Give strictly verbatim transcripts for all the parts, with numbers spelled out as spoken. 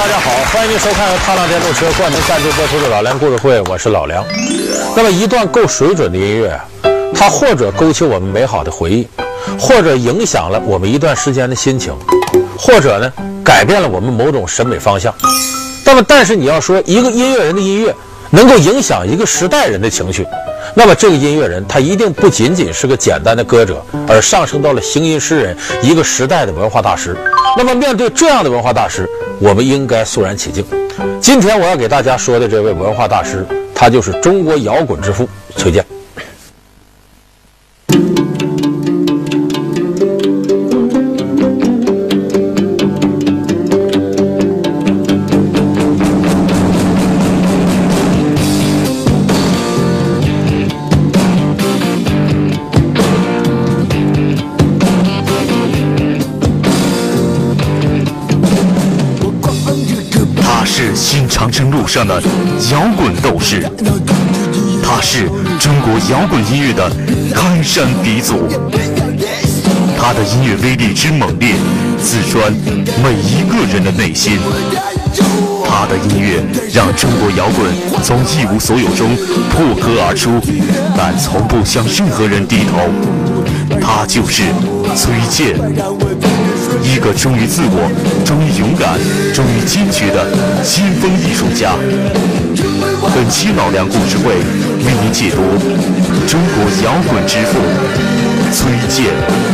大家好，欢迎您收看由踏浪电动车冠名赞助播出的老梁故事会，我是老梁。那么一段够水准的音乐啊，它或者勾起我们美好的回忆，或者影响了我们一段时间的心情，或者呢改变了我们某种审美方向。那么但是你要说一个音乐人的音乐能够影响一个时代人的情绪，那么这个音乐人他一定不仅仅是个简单的歌者，而上升到了行吟诗人，一个时代的文化大师。那么面对这样的文化大师，我们应该肃然起敬。今天我要给大家说的这位文化大师，他就是中国摇滚之父崔健。 新长征路上的摇滚斗士，他是中国摇滚音乐的开山鼻祖，他的音乐威力之猛烈，刺穿每一个人的内心。他的音乐让中国摇滚从一无所有中破壳而出，但从不向任何人低头。他就是崔健，一个忠于自我、忠于勇敢、忠于坚决的先锋艺术家。本期老梁故事会为您解读中国摇滚之父崔健。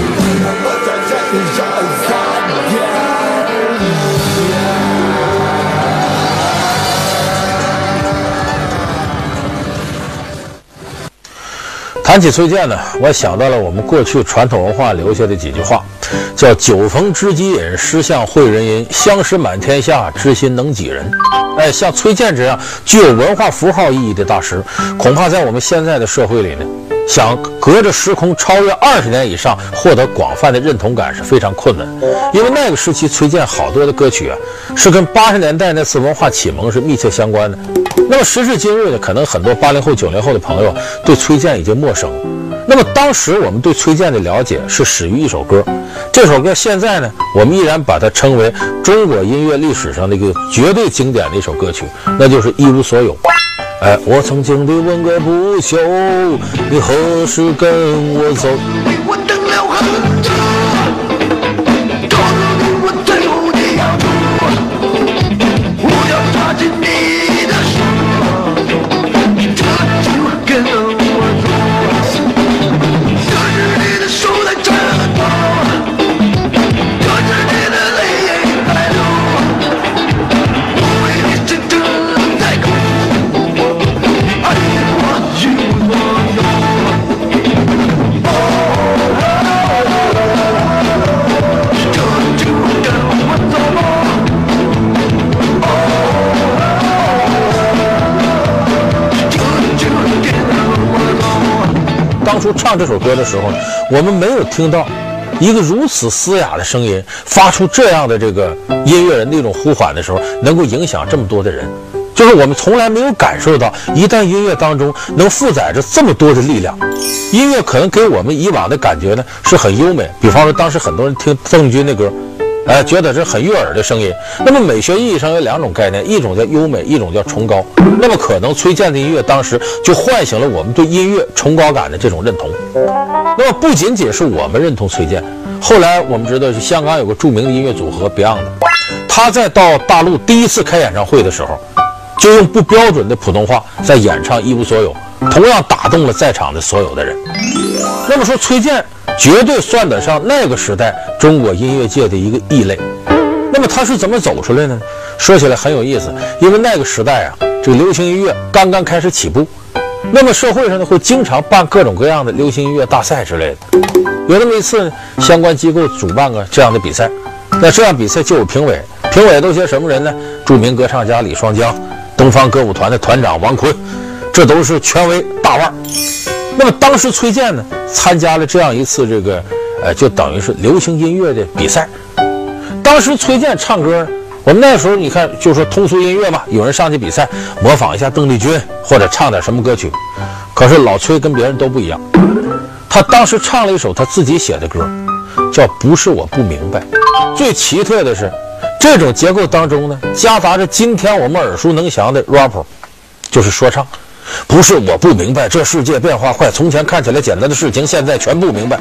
谈起崔健呢，我想到了我们过去传统文化留下的几句话，叫酒逢知己饮，诗向会人吟，相识满天下，知心能几人。哎，像崔健这样具有文化符号意义的大师，恐怕在我们现在的社会里呢，想隔着时空超越二十年以上获得广泛的认同感是非常困难。因为那个时期崔健好多的歌曲啊，是跟八十年代那次文化启蒙是密切相关的。那么时至今日呢，可能很多八零后九零后的朋友对崔健已经陌生了。那么当时我们对崔健的了解是始于一首歌，这首歌现在呢，我们依然把它称为中国音乐历史上的一个绝对经典的一首歌曲，那就是《一无所有》。哎，我曾经的问个不休，你何时跟我走？ 我等了很久，抓住我最后的要求，我要抓紧你的手，这就跟我走，可是你的手在颤抖，可是你的泪在流，我为你真正在哭，你爱我一无所有。 当初唱这首歌的时候，我们没有听到一个如此嘶哑的声音发出这样的这个音乐人那种呼唤的时候，能够影响这么多的人。就是我们从来没有感受到，一旦音乐当中能负载着这么多的力量，音乐可能给我们以往的感觉呢是很优美。比方说当时很多人听邓丽君的歌，哎，觉得这很悦耳的声音。那么美学意义上有两种概念，一种叫优美，一种叫崇高。那么可能崔健的音乐当时就唤醒了我们对音乐崇高感的这种认同。那么不仅仅是我们认同崔健，后来我们知道香港有个著名的音乐组合 Beyond， 他在到大陆第一次开演唱会的时候，就用不标准的普通话在演唱《一无所有》，同样打动了在场的所有的人。那么说崔健绝对算得上那个时代中国音乐界的一个异类。那么他是怎么走出来呢？说起来很有意思，因为那个时代啊，这个流行音乐刚刚开始起步，那么社会上呢会经常办各种各样的流行音乐大赛之类的。有那么一次呢，相关机构主办个这样的比赛，那这样比赛就有评委，评委都些什么人呢？著名歌唱家李双江，东方歌舞团的团长王坤，这都是权威大腕。那么当时崔健呢参加了这样一次这个呃，就等于是流行音乐的比赛。当时崔健唱歌，我们那时候你看就说通俗音乐嘛，有人上去比赛模仿一下邓丽君或者唱点什么歌曲。可是老崔跟别人都不一样，他当时唱了一首他自己写的歌，叫《不是我不明白》。最奇特的是， 这种结构当中呢，夹杂着今天我们耳熟能详的 rap， 就是说唱。不是我不明白，这世界变化快，从前看起来简单的事情，现在全不明白。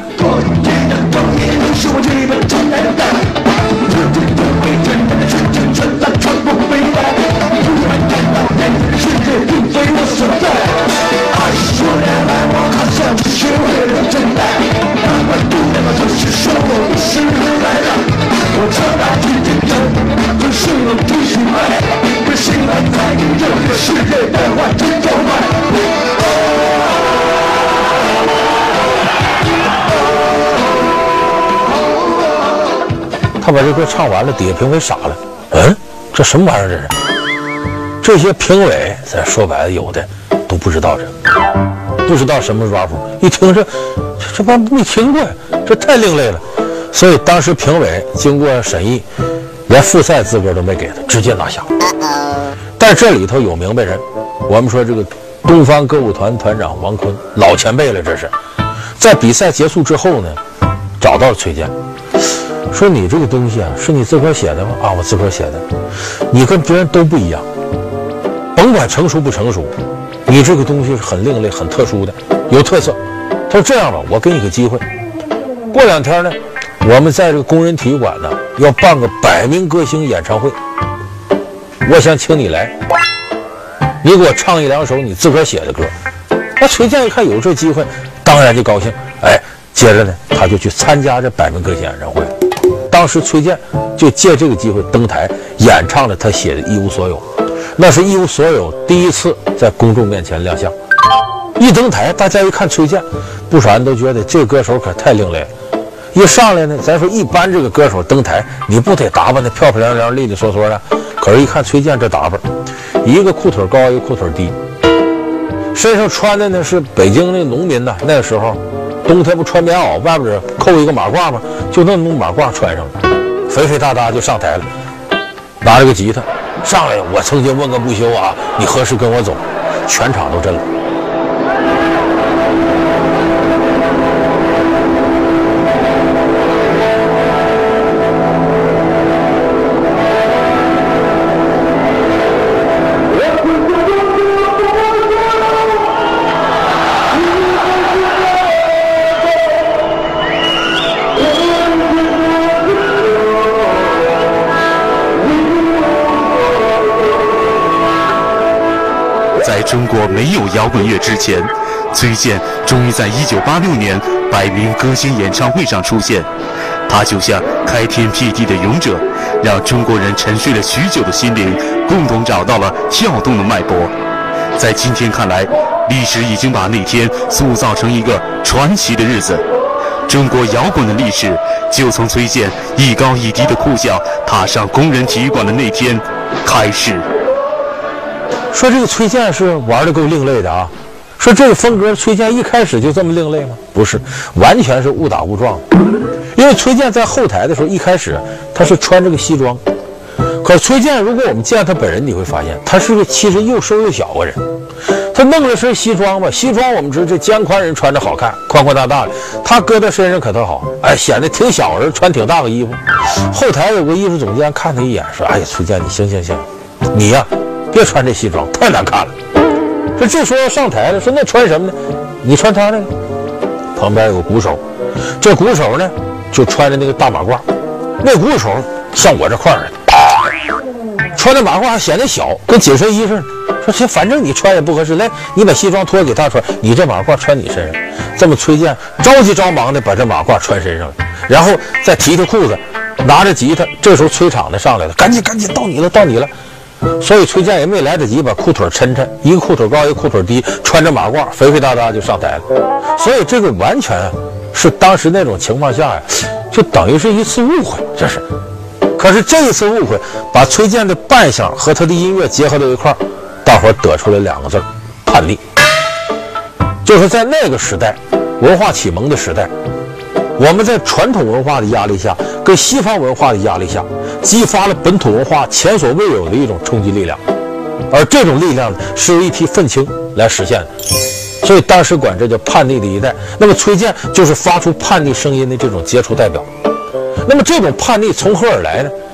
他把这歌唱完了，底下评委傻了，嗯，这什么玩意儿？这是？这些评委，咱说白了，有的都不知道这，不知道什么 rap， 一听这，这这帮没听过呀，这太另类了。所以当时评委经过审议，连复赛资格都没给他，直接拿下。但这里头有明白人，我们说这个东方歌舞团团长王坤，老前辈了，这是在比赛结束之后呢，找到了崔健。说你这个东西啊，是你自个儿写的吗？啊，我自个儿写的。你跟别人都不一样，甭管成熟不成熟，你这个东西是很另类、很特殊的，有特色。他说这样吧，我给你个机会，过两天呢，我们在这个工人体育馆呢要办个百名歌星演唱会，我想请你来，你给我唱一两首你自个儿写的歌。那崔健一看有这机会，当然就高兴，哎，接着呢他就去参加这百名歌星演唱会。当时崔健就借这个机会登台演唱了他写的《一无所有》，那是一无所有第一次在公众面前亮相。一登台，大家一看崔健，不少人都觉得这歌手可太另类了。一上来呢，咱说一般这个歌手登台，你不得打扮的漂漂亮亮、利利索索的？可是，一看崔健这打扮，一个裤腿高，一个裤腿低，身上穿的呢是北京那农民呐，那个时候。冬天不穿棉袄，外边扣一个马褂吗？就那种马褂穿上了，肥肥大大就上台了，拿着个吉他上来。我曾经问个不休啊，你何时跟我走？全场都震了。 在中国没有摇滚乐之前，崔健终于在一九八六年百名歌星演唱会上出现。他就像开天辟地的勇者，让中国人沉睡了许久的心灵共同找到了跳动的脉搏。在今天看来，历史已经把那天塑造成一个传奇的日子。中国摇滚的历史就从崔健一高一低的裤脚踏上工人体育馆的那天开始。 说这个崔健是玩的够另类的啊！说这个风格，崔健一开始就这么另类吗？不是，完全是误打误撞。因为崔健在后台的时候，一开始他是穿这个西装，可是崔健如果我们见他本人，你会发现他是个其实又瘦又小个人。他弄了身西装吧，西装我们知道这肩宽人穿着好看，宽宽大大的，他搁在身上可倒好，哎，显得挺小人，穿挺大个衣服。后台有个艺术总监看他一眼，说：“哎呀，崔健，你行行行，你呀。”别穿这西装，太难看了。说这时候要上台了，说那穿什么呢？你穿他那个。旁边有个鼓手，这鼓手呢就穿着那个大马褂，那鼓手像我这块儿的，穿的马褂还显得小，跟紧身衣似的。说这反正你穿也不合适，来，你把西装脱给他穿，你这马褂穿你身上。这么崔健着急着忙的把这马褂穿身上了，然后再提提裤子，拿着吉他。这时候崔场的上来了，赶紧赶紧到你了，到你了。所以崔健也没来得及把裤腿抻抻，一个裤腿高一个裤腿低，穿着马褂肥肥大大就上台了。所以这个完全是当时那种情况下呀，就等于是一次误会，这是。可是这一次误会把崔健的扮相和他的音乐结合到一块儿，大伙儿得出来两个字：叛逆。就是在那个时代，文化启蒙的时代，我们在传统文化的压力下，跟西方文化的压力下，激发了本土文化前所未有的一种冲击力量，而这种力量呢，是由一批愤青来实现的，所以当时管这叫叛逆的一代。那么崔健就是发出叛逆声音的这种杰出代表。那么这种叛逆从何而来呢？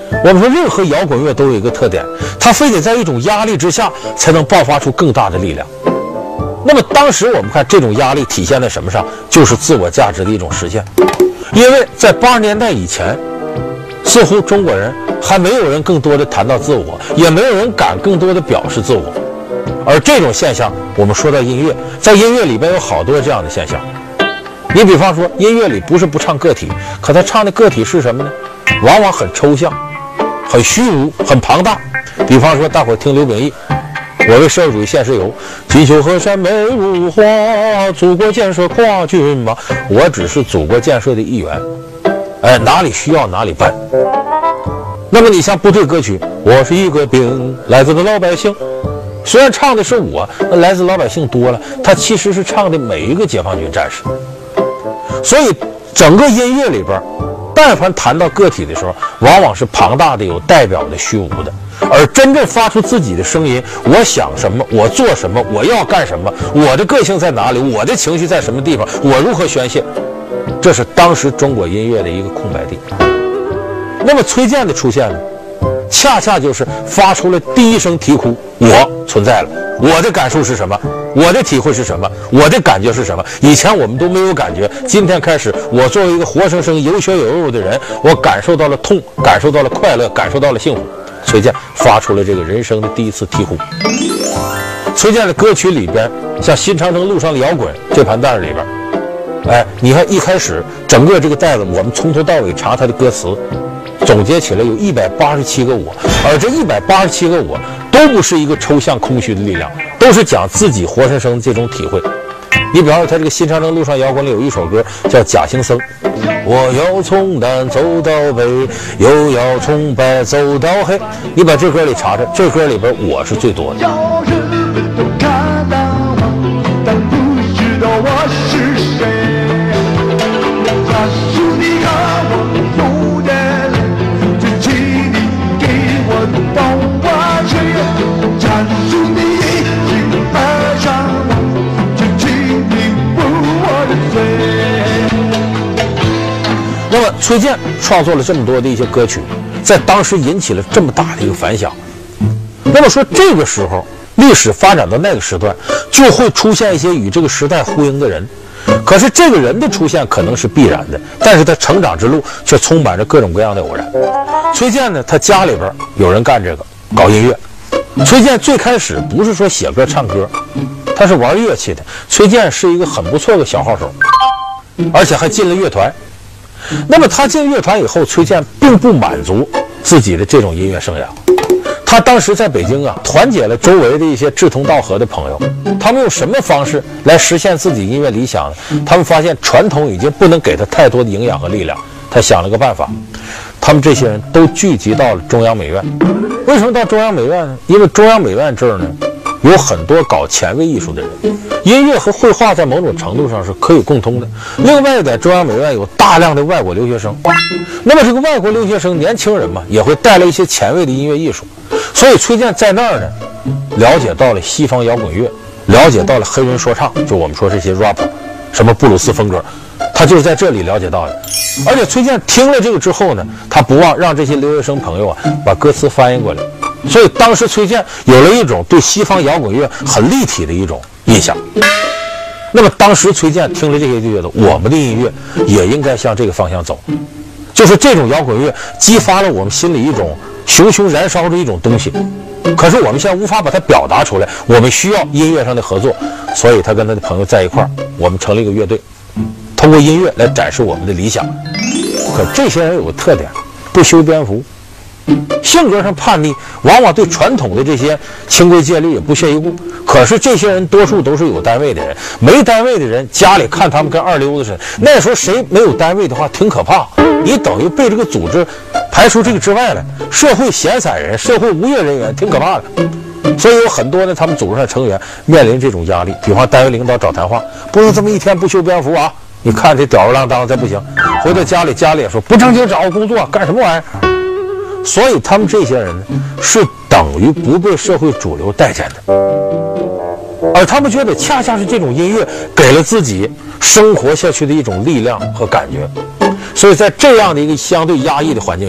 我们说任何摇滚乐都有一个特点，它非得在一种压力之下才能爆发出更大的力量。那么当时我们看这种压力体现在什么上，就是自我价值的一种实现。因为在八十年代以前，似乎中国人还没有人更多的谈到自我，也没有人敢更多的表示自我。而这种现象，我们说到音乐，在音乐里边有好多这样的现象。你比方说，音乐里不是不唱个体，可他唱的个体是什么呢？往往很抽象，很虚无，很庞大。比方说，大伙听刘秉义，我为社会主义现实游，锦绣河山美如画，祖国建设跨军马，我只是祖国建设的一员，哎，哪里需要哪里办。那么你像部队歌曲，我是一个兵，来自的老百姓，虽然唱的是我，那来自老百姓多了，他其实是唱的每一个解放军战士。所以整个音乐里边，但凡谈到个体的时候，往往是庞大的、有代表的、虚无的。而真正发出自己的声音，我想什么，我做什么，我要干什么，我的个性在哪里，我的情绪在什么地方，我如何宣泄，这是当时中国音乐的一个空白地。那么崔健的出现呢，恰恰就是发出了第一声啼哭，我存在了，我的感受是什么，我的体会是什么，我的感觉是什么。以前我们都没有感觉，今天开始，我作为一个活生生有血有肉的人，我感受到了痛，感受到了快乐，感受到了幸福。崔健发出了这个人生的第一次啼哭。崔健的歌曲里边，像《新长征路上的摇滚》这盘带里边，哎，你看一开始整个这个带子，我们从头到尾查他的歌词，总结起来有一百八十七个我，而这一百八十七个我都不是一个抽象空虚的力量，都是讲自己活生生的这种体会。你比方说他这个《新长征路上摇滚》里有一首歌叫《假行僧》，我要从南走到北，又要从白走到黑。你把这歌里查查，这歌里边我是最多的。 叫人们都看到我，但不知道我是谁。假如你看我流眼泪，就请你给我帮我吹。假如你已经爱上我，就请你补我的罪。 那么崔健创作了这么多的一些歌曲，在当时引起了这么大的一个反响。那么说这个时候历史发展到那个时段，就会出现一些与这个时代呼应的人。可是这个人的出现可能是必然的，但是他成长之路却充满着各种各样的偶然。崔健呢，他家里边有人干这个搞音乐。崔健最开始不是说写歌唱歌，他是玩乐器的。崔健是一个很不错的小号手，而且还进了乐团。那么他进乐团以后，崔健并不满足自己的这种音乐生涯。他当时在北京啊，团结了周围的一些志同道合的朋友，他们用什么方式来实现自己音乐理想呢？他们发现传统已经不能给他太多的营养和力量，他想了个办法，他们这些人都聚集到了中央美院。为什么到中央美院呢？因为中央美院这儿呢，有很多搞前卫艺术的人，音乐和绘画在某种程度上是可以共通的。另外，在中央美院有大量的外国留学生，那么这个外国留学生年轻人嘛，也会带来一些前卫的音乐艺术。所以崔健在那儿呢，了解到了西方摇滚乐，了解到了黑人说唱，就我们说这些 rapper， 什么布鲁斯风格，他就是在这里了解到的。而且崔健听了这个之后呢，他不忘让这些留学生朋友啊把歌词翻译过来。所以当时崔健有了一种对西方摇滚乐很立体的一种印象。那么当时崔健听了这些就觉得，我们的音乐也应该向这个方向走，就是这种摇滚乐激发了我们心里一种熊熊燃烧的一种东西，可是我们现在无法把它表达出来，我们需要音乐上的合作。所以他跟他的朋友在一块儿，我们成立一个乐队，通过音乐来展示我们的理想。可这些人有个特点，不修边幅，性格上叛逆，往往对传统的这些清规戒律也不屑一顾。可是这些人多数都是有单位的人，没单位的人家里看他们跟二流子似的。那时候谁没有单位的话挺可怕，你等于被这个组织排除这个之外了。社会闲散人、社会无业人员挺可怕的。所以有很多呢，他们组织上成员面临这种压力，比方单位领导找谈话，不能这么一天不修边幅啊！你看这吊儿郎当再不行，回到家里家里也说不正经找个工作干什么玩意儿。所以他们这些人呢，是等于不被社会主流待见的，而他们觉得恰恰是这种音乐给了自己生活下去的一种力量和感觉。所以在这样的一个相对压抑的环境下，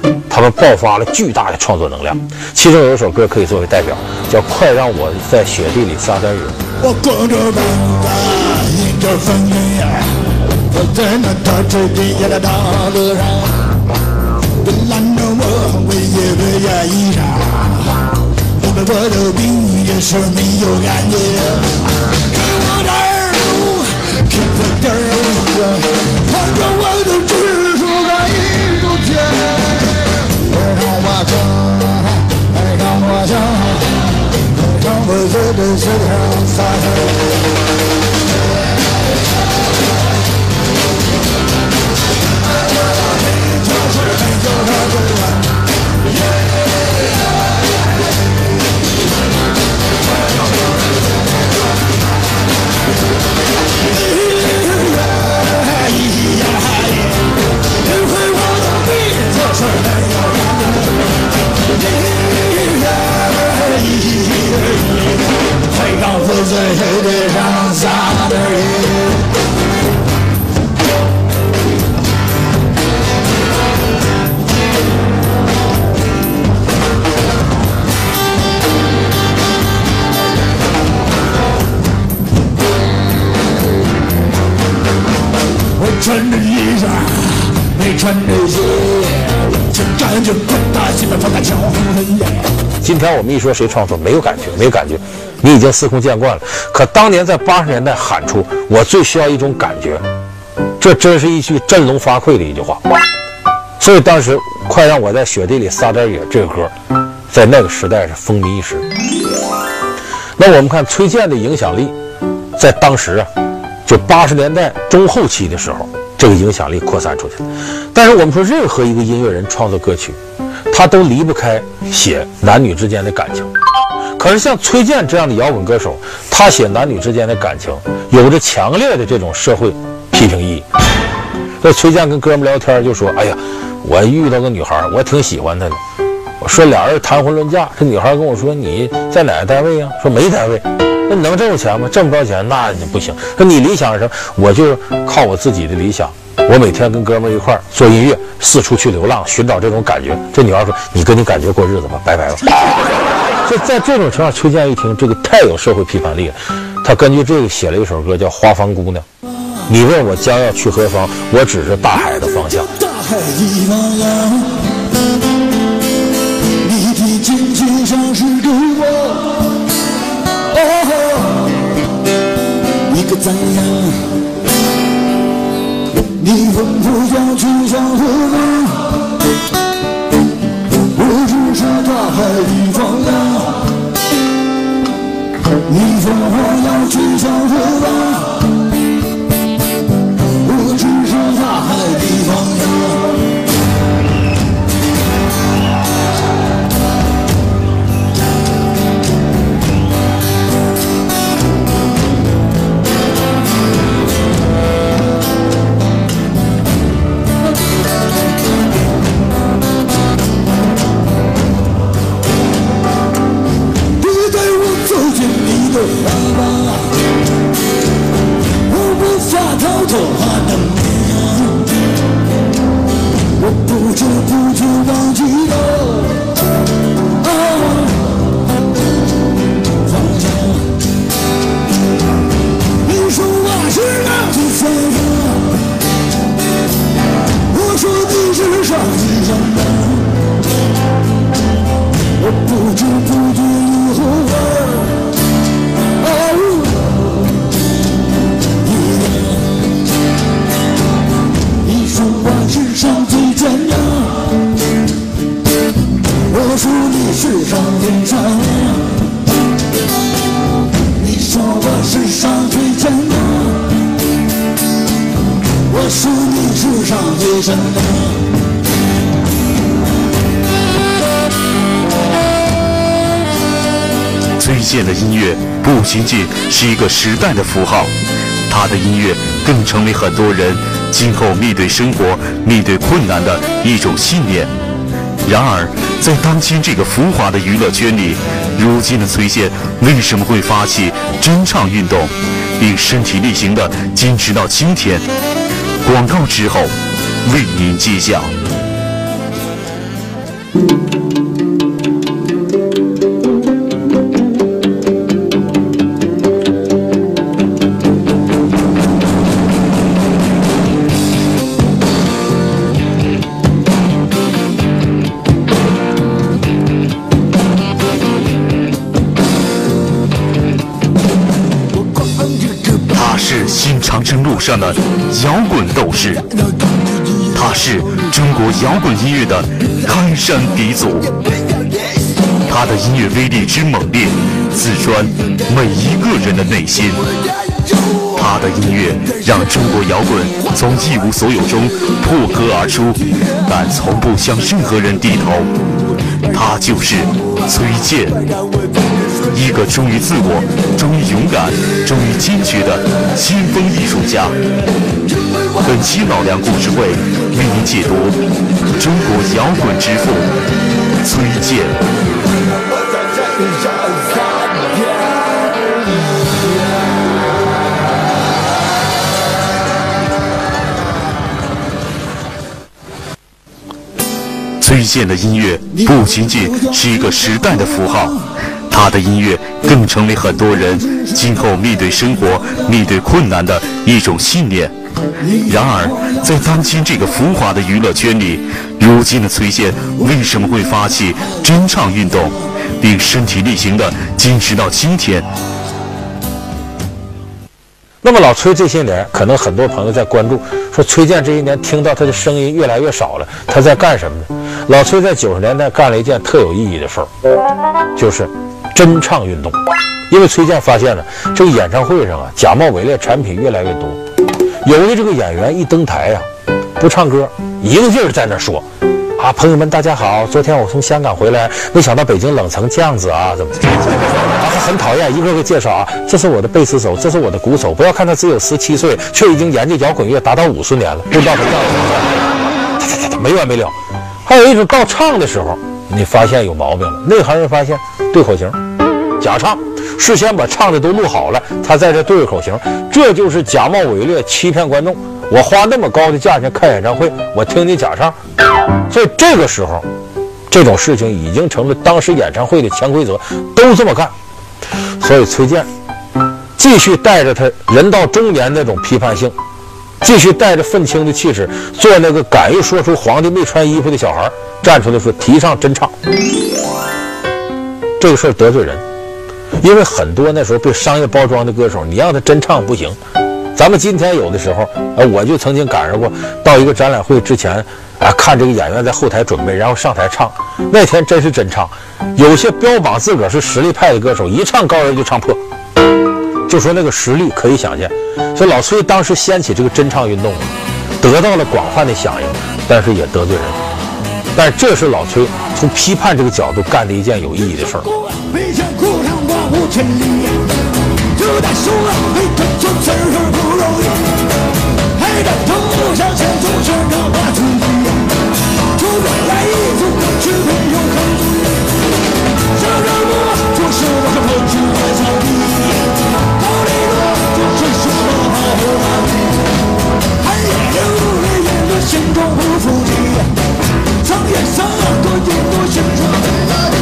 他们爆发了巨大的创作能量。其中有一首歌可以作为代表，叫《快让我在雪地里撒点雨》。 我光着膀子迎着风呀，我在那大水底下的大路上，这拦着我为一个呀衣裳，因为我的病也是没有感觉。给我点儿路，给我点儿路，看着我的指数个一周天，让我想，让我想。让我在这世上撒让我在世界上撒点雨。我穿着衣裳，没穿着鞋，这感觉滚大西北放大江湖人脸。 今天我们一说谁创作，没有感觉，没有感觉，你已经司空见惯了。可当年在八十年代喊出“我最需要一种感觉”，这真是一句振聋发聩的一句话。所以当时“快让我在雪地里撒点雨”这个歌，在那个时代是风靡一时。那我们看崔健的影响力，在当时啊，就八十年代中后期的时候，这个影响力扩散出去了。但是我们说，任何一个音乐人创作歌曲，他都离不开写男女之间的感情。可是像崔健这样的摇滚歌手，他写男女之间的感情，有着强烈的这种社会批评意义。所以崔健跟哥们聊天就说：“哎呀，我遇到个女孩，我挺喜欢她的。我说俩人谈婚论嫁，这女孩跟我说你在哪个单位呀？说没单位。那你能挣着钱吗？挣不着钱那不行。说你理想是什么？我就靠我自己的理想。”我每天跟哥们儿一块儿做音乐，四处去流浪，寻找这种感觉。这女孩说：“你跟你感觉过日子吧，拜拜吧。”所以在这种情况，崔健一听这个太有社会批判力了，他根据这个写了一首歌叫《花房姑娘》。你问我将要去何方，我指着大海的方向。 大海的方向，你的紧紧像是对我，哦，一个赞扬。你问我要去向何方，我只是大海的方向。你问我要去向何方，我只是大海的方向。我无法逃脱他的面，我不知不觉忘记了啊方向。你说我是那只飞鸟，我说你是上一上的，我不知不觉以后啊。我是上最坚强，我说你是上最善良，你说我是上最坚强，我说你是上最善良。 崔健的音乐不仅仅是一个时代的符号，他的音乐更成为很多人今后面对生活、面对困难的一种信念。然而，在当今这个浮华的娱乐圈里，如今的崔健为什么会发起真唱运动，并身体力行地坚持到今天？广告之后为您揭晓。 长征路上的摇滚斗士，他是中国摇滚音乐的开山鼻祖。他的音乐威力之猛烈，刺穿每一个人的内心。他的音乐让中国摇滚从一无所有中破壳而出，但从不向任何人低头。他就是崔健，一个忠于自我、忠于勇敢、忠于坚决的先锋艺术家。本期老梁故事会为您解读中国摇滚之父崔健。崔健的音乐不仅仅是一个时代的符号，他的音乐更成为很多人今后面对生活、面对困难的一种信念。然而，在当今这个浮华的娱乐圈里，如今的崔健为什么会发起真唱运动，并身体力行地坚持到今天？ 那么老崔这些年，可能很多朋友在关注，说崔健这一年听到他的声音越来越少了，他在干什么呢？老崔在九十年代干了一件特有意义的事儿，就是真唱运动。因为崔健发现了这个演唱会上啊，假冒伪劣产品越来越多，有的这个演员一登台呀、啊，不唱歌，一个劲儿在那说啊，朋友们大家好，昨天我从香港回来，没想到北京冷成这样子啊，怎么啊很讨厌，一个个介绍啊，这是我的贝斯手，这是我的鼓手，不要看他只有十七岁，却已经研究摇滚乐达到五十年了，不知道他这样子没完没了。还有一种到唱的时候，你发现有毛病了，内行人发现对口型假唱，事先把唱的都录好了，他在这对口型，这就是假冒伪劣，欺骗观众。我花那么高的价钱看演唱会，我听你假唱。所以这个时候，这种事情已经成了当时演唱会的潜规则，都这么干。所以崔健继续带着他人到中年那种批判性，继续带着愤青的气质，做那个敢于说出皇帝没穿衣服的小孩，站出来说提倡真唱。这个事儿得罪人，因为很多那时候被商业包装的歌手，你让他真唱不行。咱们今天有的时候，呃，我就曾经赶上过，到一个展览会之前，啊，看这个演员在后台准备，然后上台唱，那天真是真唱。有些标榜自个儿是实力派的歌手，一唱高人就唱破，就说那个实力可以想见。所以老崔当时掀起这个真唱运动，得到了广泛的响应，但是也得罪人。但是这是老崔从批判这个角度干的一件有意义的事儿。就在手啊，为他做词儿不容易，还在头上先总是那把自己，就原来一组只会有痕迹，想让我就是我是很久的小弟，道理我就是说好不好的，还也有人眼的心中不服气，常言三个眼都心中的那里。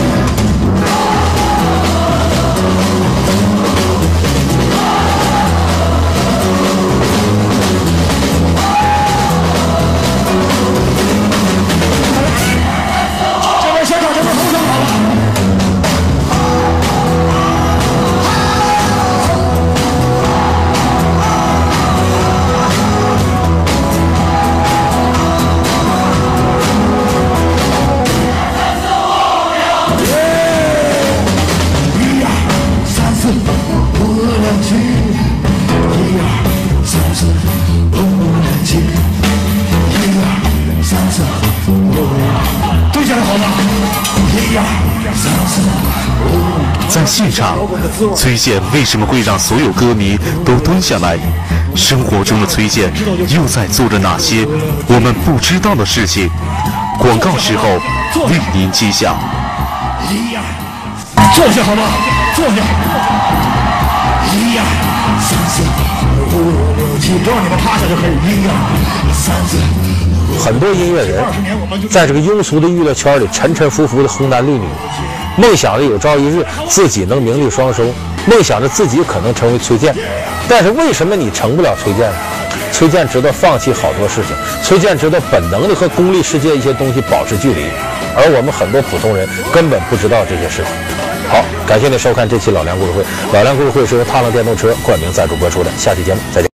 在现场，崔健为什么会让所有歌迷都蹲下来？生活中的崔健又在做着哪些我们不知道的事情？广告时候为您揭晓。 坐下好吗？坐下。一二三四五六七，只要你们趴下就可以。一二三四。 很多音乐人在这个庸俗的娱乐圈里沉沉浮浮的红男绿女，梦想着有朝一日自己能名利双收，梦想着自己可能成为崔健。但是为什么你成不了崔健呢？崔健知道放弃好多事情，崔健知道本能的和功利世界一些东西保持距离，而我们很多普通人根本不知道这些事情。好，感谢您收看这期老梁故事会。老梁故事会是由踏浪电动车冠名赞助播出的，下期节目再见。